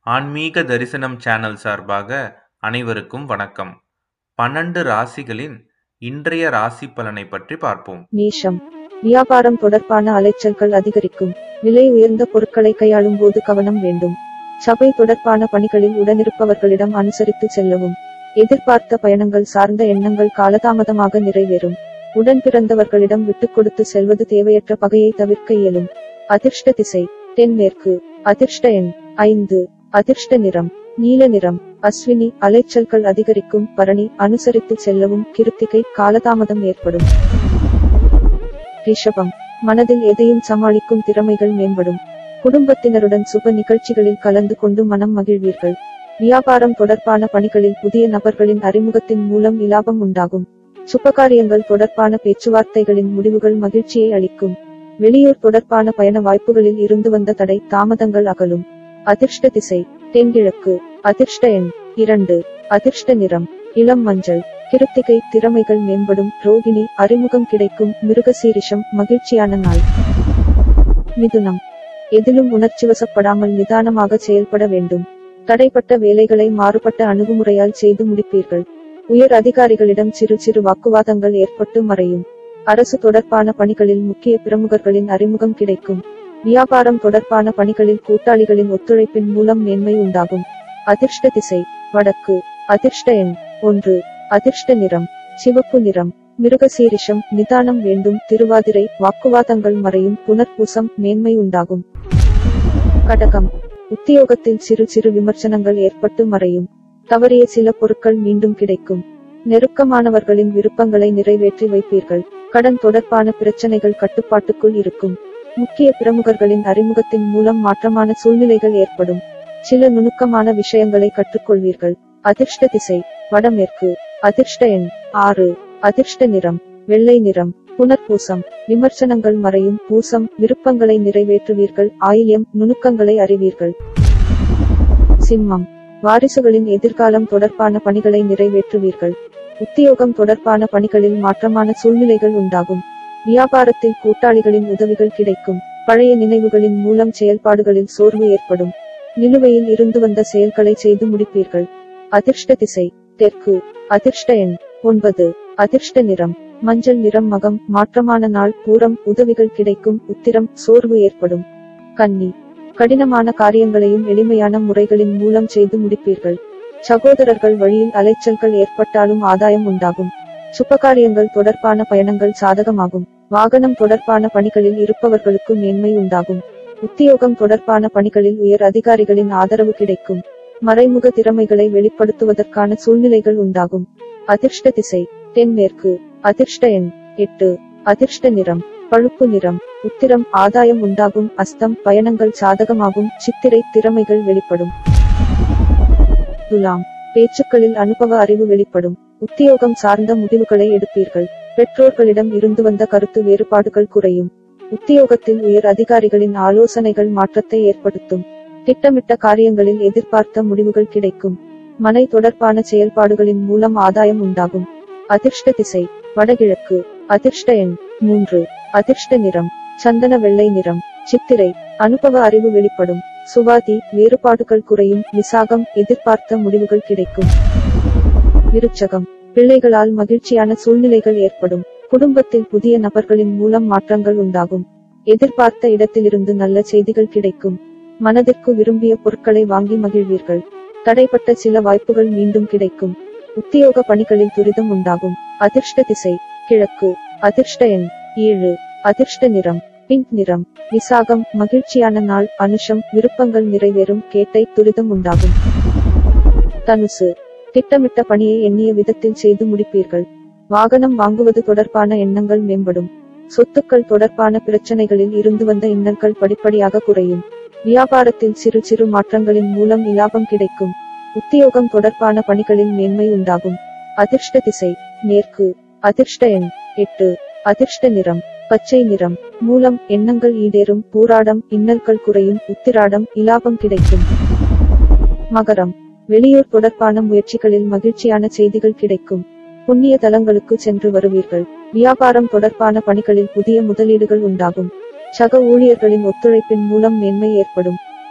ஆன்மீக தரிசனம் சேனல் சார்பாக அனைவருக்கும் வணக்கம். 12 ராசிகளின் இன்றைய ராசி பலனை பற்றி பார்ப்போம். மேஷம். வியாபாரம் தொடர்பான அலைச்சல்கள் அதிகரிக்கும். விலை உயர்ந்த பொருட்களை கையாளும் போது கவனம் வேண்டும். சபை தொடர்பான பணிகளில் உடனிருப்பவர்களிடம் அனுசரித்து செல்லவும். எதிர்பார்த்த பயணங்கள் சார்ந்த எண்ணங்கள் காலதாமதமாக நிறைவேறும். உடன் பிறந்தவர்களிடம் விட்டுக்கொடுத்து செல்வது தேவையற்ற பகையை தவிர்க்க இயலும். அதிர்ஷ்ட திசை தென்மேற்கு. அதிர்ஷ்ட எண் 5. அதிர்ஷ்ட நிறம் நீல நிறம். அஸ்வினி அலைச்சல்கள் அதிகரிக்கும். பரணி அனுசரித்து செல்லவும். கிருத்திகை காலதாமதம் ஏற்படும். ரிஷபம். மனதில் எதையும் சமாளிக்கும் திறமைகள் மேம்படும். குடும்பத்தினருடன் சுப நிகழ்ச்சிகளில் கலந்து கொண்டு மனம் மகிழ்வீர்கள். வியாபாரம் தொடர்பான பணிகளில் புதிய நபர்களின் அறிமுகத்தின் மூலம் இலாபம் உண்டாகும். சுபகாரியங்கள் தொடர்பான பேச்சுவார்த்தைகளின் முடிவுகள் மகிழ்ச்சியை அளிக்கும். வெளியூர் தொடர்பான பயண வாய்ப்புகளில் இருந்து வந்த தடை தாமதங்கள் அகலும். அதிர்ஷ்ட திசை தென்கிழக்கு. அதிர்ஷ்ட எண் 2. அதிர்ஷ்ட நிறம் இளம் மஞ்சள். கிருத்திகை திறமைகள் மேம்படும். ரோகிணி அறிமுகம் கிடைக்கும். மிருகசீரிஷம் மகிழ்ச்சியான நாள். மிதுனம். எதிலும் உணர்ச்சிவசப்படாமல் நிதானமாக செயல்பட வேண்டும். தடைப்பட்ட வேலைகளை மாறுபட்ட அணுகுமுறையால் செய்து முடிப்பீர்கள். உயர் அதிகாரிகளிடம் சிறு சிறு வாக்குவாதங்கள் ஏற்பட்டு மறையும். அரசு தொடர்பான பணிகளில் முக்கிய பிரமுகர்களின் அறிமுகம் கிடைக்கும். வியாபாரம் தொடர்பான பணிகளில் கூட்டாளிகளின் ஒத்துழைப்பின் மூலம் மேன்மை உண்டாகும். அதிர்ஷ்ட திசை வடக்கு. அதிர்ஷ்ட எண் 1. அதிர்ஷ்ட நிறம் சிவப்பு நிறம். மிருகசீரிஷம் நிதானம் வேண்டும். திருவாதிரை வாக்குவாதங்கள் மறையும். புனர்பூசம் மேன்மை உண்டாகும். கடகம். உத்தியோகத்தில் சிறு சிறு விமர்சனங்கள் ஏற்பட்டு மறையும். தவறிய சில பொருட்கள் மீண்டும் கிடைக்கும். நெருக்கமானவர்களின் விருப்பங்களை நிறைவேற்றி வைப்பீர்கள். கடன் தொடர்பான பிரச்சனைகள் கட்டுப்பாட்டுக்குள் இருக்கும். முக்கிய பிரமுகர்களின் அறிமுகத்தின் மூலம் மாற்றமான சூழ்நிலைகள் ஏற்படும். சில நுணுக்கமான விஷயங்களை கற்றுக்கொள்வீர்கள். அதிர்ஷ்ட திசை வடமேற்கு. அதிர்ஷ்ட எண் 6. அதிர்ஷ்ட நிறம் வெள்ளை நிறம். புனர்பூசம் விமர்சனங்கள் மறையும். பூசம் விருப்பங்களை நிறைவேற்றுவீர்கள். ஆயில்யம் நுணுக்கங்களை அறிவீர்கள். சிம்மம். வாரிசுகளின் எதிர்காலம் தொடர்பான பணிகளை நிறைவேற்றுவீர்கள். உத்தியோகம் தொடர்பான பணிகளில் மாற்றமான சூழ்நிலைகள் உண்டாகும். வியாபாரத்தில் கூட்டாளிகளின் உதவிகள் கிடைக்கும். பழைய நினைவுகளின் மூலம் செயல்பாடுகளில் சோர்வு ஏற்படும். நிலுவையில் இருந்து வந்த செயல்களை செய்து முடிப்பீர்கள். அதிர்ஷ்ட திசை தெற்கு. அதிர்ஷ்ட எண் 9. அதிர்ஷ்ட நிறம் மஞ்சள் நிறம். மகம் மாற்றமான நாள். பூரம் உதவிகள் கிடைக்கும். உத்திரம் சோர்வு ஏற்படும். கன்னி. கடினமான காரியங்களையும் எளிமையான முறைகளின் மூலம் செய்து முடிப்பீர்கள். சகோதரர்கள் வழியில் அலைச்சல்கள் ஏற்பட்டாலும் ஆதாயம் உண்டாகும். சுபகாரியங்கள் தொடர்பான பயணங்கள் சாதகமாகும். வாகனம் தொடர்பான பணிகளில் இருப்பவர்களுக்கு மேன்மை உண்டாகும். உத்தியோகம் தொடர்பான பணிகளில் உயர் அதிகாரிகளின் ஆதரவு கிடைக்கும். மறைமுக திறமைகளை வெளிப்படுத்துவதற்கான சூழ்நிலைகள் உண்டாகும். அதிர்ஷ்ட திசை தென்மேற்கு. அதிர்ஷ்ட எண் 8. அதிர்ஷ்ட நிறம் பழுப்பு நிறம். உத்திரம் ஆதாயம் உண்டாகும். அஸ்தம் பயணங்கள் சாதகமாகும். சித்திரை திறமைகள் வெளிப்படும். துலாம். பேச்சுக்களில் அனுபவ அறிவு வெளிப்படும். உத்தியோகம் சார்ந்த முடிவுகளை எடுப்பீர்கள். பெற்றோர்களிடம் இருந்து வந்த கருத்து வேறுபாடுகள் குறையும். உத்தியோகத்தில் உயர் அதிகாரிகளின் ஆலோசனைகள் மாற்றத்தை ஏற்படுத்தும். திட்டமிட்ட காரியங்களில் எதிர்பார்த்த முடிவுகள் கிடைக்கும். மனை தொடர்பான செயல்பாடுகளின் மூலம் ஆதாயம் உண்டாகும். அதிர்ஷ்ட திசை வடகிழக்கு. அதிர்ஷ்ட எண் 3. அதிர்ஷ்ட நிறம் சந்தன வெள்ளை நிறம். சித்திரை அனுபவ அறிவு வெளிப்படும். சுவாதி வேறுபாடுகள் குறையும். விசாகம் எதிர்பார்த்த முடிவுகள் கிடைக்கும். விருச்சகம். பிள்ளைகளால் மகிழ்ச்சியான சூழ்நிலைகள் ஏற்படும். குடும்பத்தில் புதிய நபர்களின் மூலம் மாற்றங்கள் உண்டாகும். எதிர்பார்த்த இடத்திலிருந்து நல்ல செய்திகள் கிடைக்கும். மனதிற்கு விரும்பிய பொருட்களை வாங்கி மகிழ்வீர்கள். தடைப்பட்ட சில வாய்ப்புகள் மீண்டும் கிடைக்கும். உத்தியோக பணிகளில் துரிதம் உண்டாகும். அதிர்ஷ்ட திசை கிழக்கு. அதிர்ஷ்ட எண் 7. அதிர்ஷ்ட நிறம் பிங்க் நிறம். விசாகம் மகிழ்ச்சியான நாள். அனுஷம் விருப்பங்கள் நிறைவேறும். கேட்டை துரிதம் உண்டாகும். தனுசு. திட்டமிட்ட பணியை எண்ணிய விதத்தில் செய்து முடிப்பீர்கள். வாகனம் வாங்குவது தொடர்பான எண்ணங்கள் மேம்படும். சொத்துக்கள் தொடர்பான பிரச்சனைகளில் இருந்து வந்த இன்னல்கள் படிப்படியாக குறையும். வியாபாரத்தில் சிறு சிறு மாற்றங்களின் மூலம் இலாபம் கிடைக்கும். உத்தியோகம் தொடர்பான பணிகளில் மேன்மை உண்டாகும். அதிர்ஷ்ட திசை மேற்கு. அதிர்ஷ்ட எண் 8. அதிர்ஷ்ட நிறம் பச்சை நிறம். மூலம் எண்ணங்கள் ஈடேறும். பூராடம் இன்னல்கள் குறையும். உத்திராடம் இலாபம் கிடைக்கும். மகரம். வெளியூர் தொடர்பான முயற்சிகளில் மகிழ்ச்சியான செய்திகள் கிடைக்கும். புண்ணிய தலங்களுக்கு சென்று வருவீர்கள். வியாபாரம் தொடர்பான பணிகளில் புதிய முதலீடுகள் உண்டாகும். சக ஊழியர்களின் ஒத்துழைப்பின் மூலம் மேன்மை ஏற்படும்.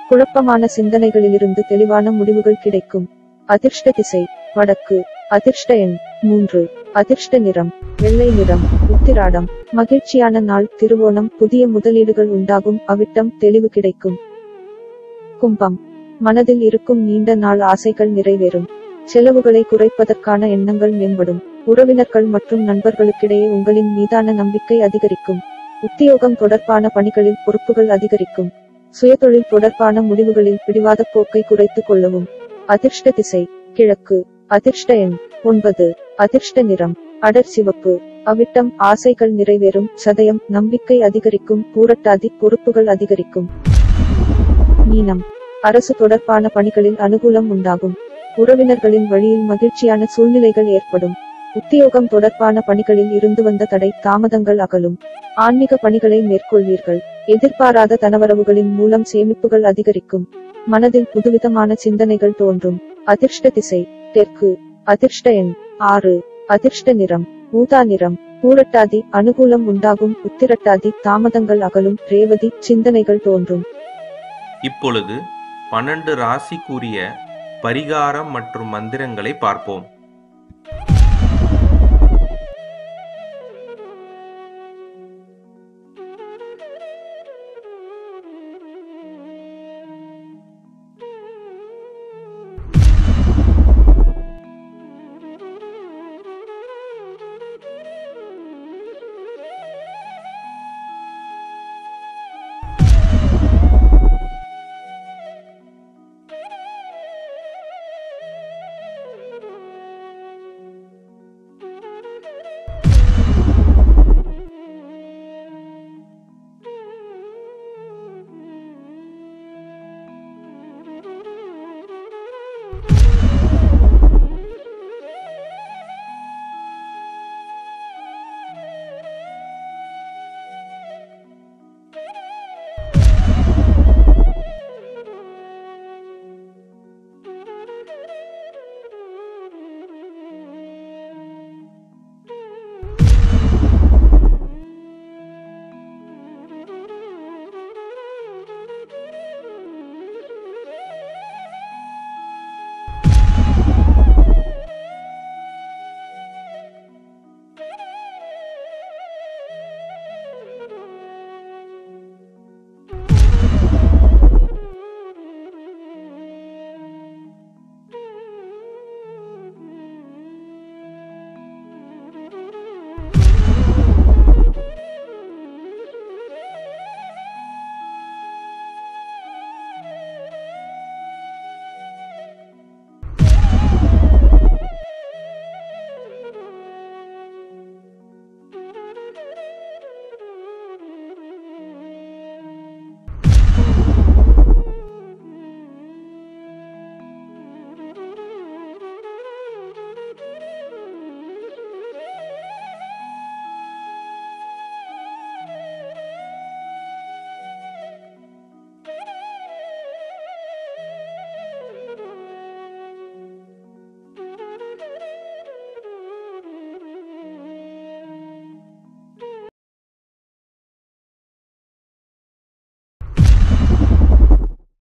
குழப்பமான சிந்தனைகளிலிருந்து தெளிவான முடிவுகள் கிடைக்கும். அதிர்ஷ்ட திசை வடக்கு. அதிர்ஷ்ட எண் 3. அதிர்ஷ்ட நிறம் வெள்ளை நிறம். உத்திராடம் மகிழ்ச்சியான நாள். திருவோணம் புதிய முதலீடுகள் உண்டாகும். அவிட்டம் தெளிவு கிடைக்கும். கும்பம் மனதில் இருக்கும் நீண்ட நாள் ஆசைகள் நிறைவேறும். செலவுகளை குறைப்பதற்கான எண்ணங்கள் மேம்படும். உறவினர்கள் மற்றும் நண்பர்களுக்கிடையே உங்களின் மீதான நம்பிக்கை அதிகரிக்கும். உத்தியோகம் தொடர்பான பணிகளில் பொறுப்புகள் அதிகரிக்கும். சுயதொழில் தொடர்பான முடிவுகளில் பிடிவாத போக்கை குறைத்துக் கொள்ளவும். அதிர்ஷ்ட திசை கிழக்கு. அதிர்ஷ்ட எண் 9. அதிர்ஷ்ட நிறம் அடர் சிவப்பு. அவிட்டம் ஆசைகள் நிறைவேறும். சதயம் நம்பிக்கை அதிகரிக்கும். பூரட்டாதி பொறுப்புகள் அதிகரிக்கும். மீனம் அரசு தொடர்பான பணிகளில் அனுகூலம் உண்டாகும். உறவினர்களின் வழியில் மகிழ்ச்சியான சூழ்நிலைகள் ஏற்படும். உத்தியோகம் தொடர்பான பணிகளில் இருந்து வந்த தடை தாமதங்கள் அகலும். ஆன்மீக பணிகளை மேற்கொள்வீர்கள். எதிர்பாராத தனவரவுகளின் மூலம் சேமிப்புகள் அதிகரிக்கும். மனதில் புதுவிதமான சிந்தனைகள் தோன்றும். அதிர்ஷ்ட திசை தெற்கு. அதிர்ஷ்ட எண் 6. அதிர்ஷ்ட நிறம் ஊதா நிறம். பூரட்டாதி அனுகூலம் உண்டாகும். உத்திரட்டாதி தாமதங்கள் அகலும். ரேவதி சிந்தனைகள் தோன்றும். இப்பொழுது 12 ராசிக்குரிய பரிகாரம் மற்றும் மந்திரங்களை பார்ப்போம்.